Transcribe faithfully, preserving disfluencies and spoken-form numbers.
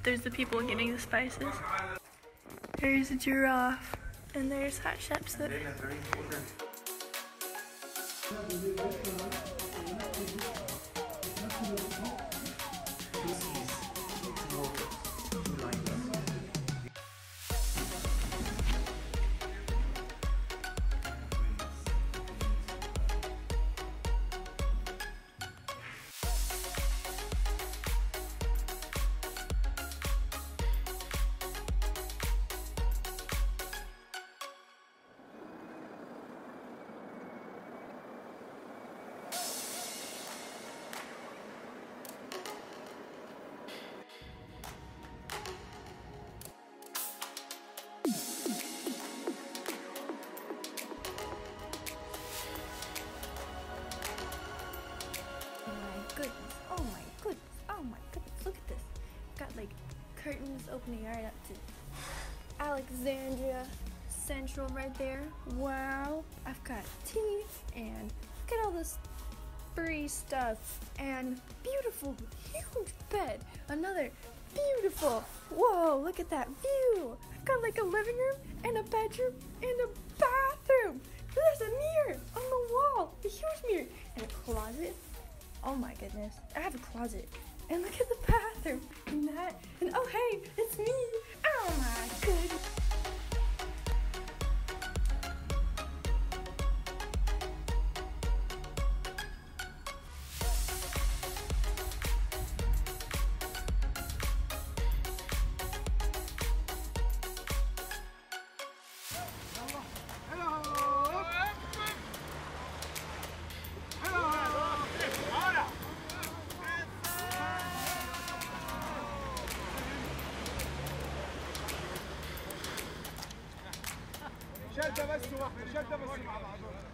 there's the people getting the spices. There's a giraffe, and there's Hatshepsut. Goodness, oh my goodness, oh my goodness, look at this. Got like curtains opening right up to Alexandria Central right there. Wow, I've got tea and look at all this free stuff and beautiful huge bed. Another beautiful, whoa, look at that view. I've got like a living room and a bedroom and a bathroom. There's a mirror on the wall, a huge mirror, and a closet. Oh my goodness, I have a closet. And look at the bathroom and that. And oh hey, it's me. Oh my goodness. شدة بس واحدة شدة بس